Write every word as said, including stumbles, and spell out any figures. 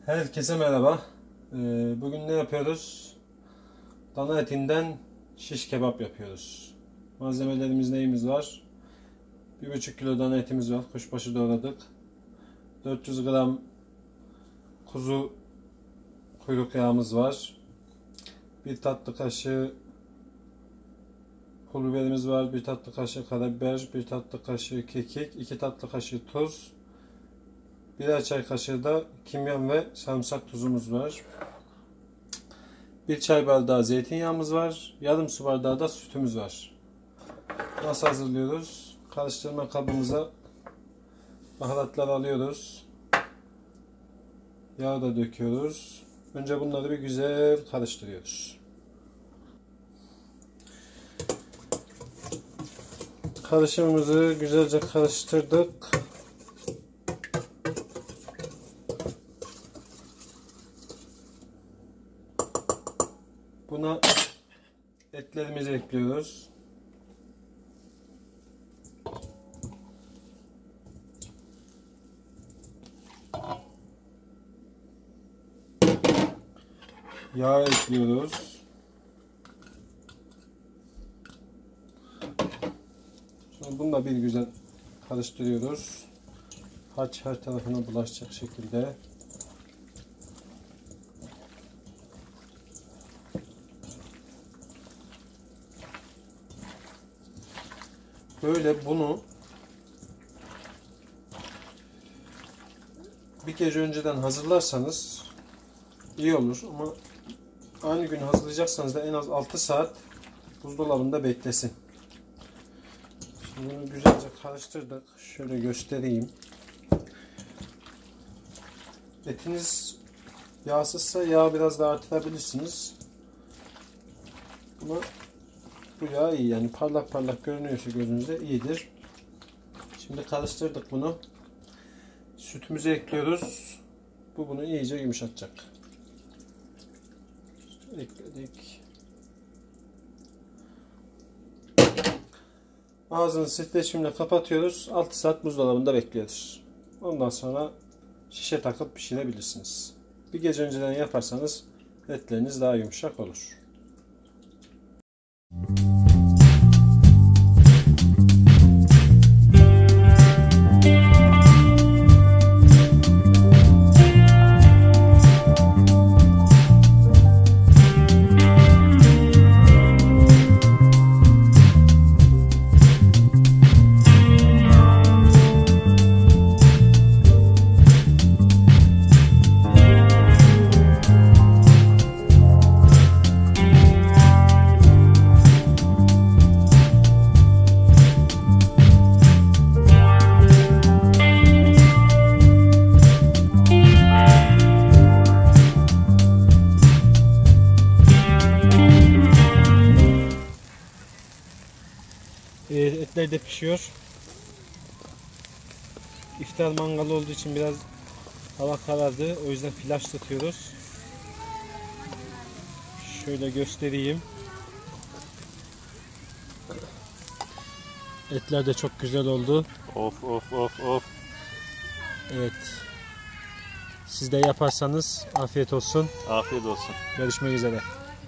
Herkese merhaba. Bugün ne yapıyoruz? Dana etinden şiş kebap yapıyoruz. Malzemelerimiz neyimiz var? bir buçuk kilo dana etimiz var. Kuşbaşı doğradık. dört yüz gram kuzu kuyruk yağımız var. bir tatlı kaşığı pul biberimiz var. bir tatlı kaşığı karabiber, bir tatlı kaşığı kekik, iki tatlı kaşığı tuz, birer çay kaşığı da kimyon ve sarımsak tuzumuz var. bir çay bardağı zeytinyağımız var. Yarım su bardağı da sütümüz var. Nasıl hazırlıyoruz? Karıştırma kabımıza baharatlar alıyoruz. Yağ da döküyoruz. Önce bunları bir güzel karıştırıyoruz. Karışımımızı güzelce karıştırdık. Buna etlerimizi ekliyoruz. Yağ ekliyoruz. Sonra bunu da bir güzel karıştırıyoruz. Harç her tarafına bulaşacak şekilde. Böyle bunu bir gece önceden hazırlarsanız iyi olur ama aynı gün hazırlayacaksanız da en az altı saat buzdolabında beklesin. Şimdi bunu güzelce karıştırdık. Şöyle göstereyim. Etiniz yağsızsa yağ biraz daha artırabilirsiniz. Ama bu yağ iyi, yani parlak parlak görünüyorsa gözünüzde iyidir. Şimdi karıştırdık bunu. Sütümüzü ekliyoruz. Bu bunu iyice yumuşatacak. İşte ekledik. Ağzını streçimle kapatıyoruz. altı saat buzdolabında bekliyoruz. Ondan sonra şişe takıp pişirebilirsiniz. Bir gece önceden yaparsanız etleriniz daha yumuşak olur. Etler de pişiyor. İftar mangalı olduğu için biraz hava karardı. O yüzden flaş tutuyoruz. Şöyle göstereyim. Etler de çok güzel oldu. Of of of of. Evet. Siz de yaparsanız afiyet olsun. Afiyet olsun. Görüşmek üzere.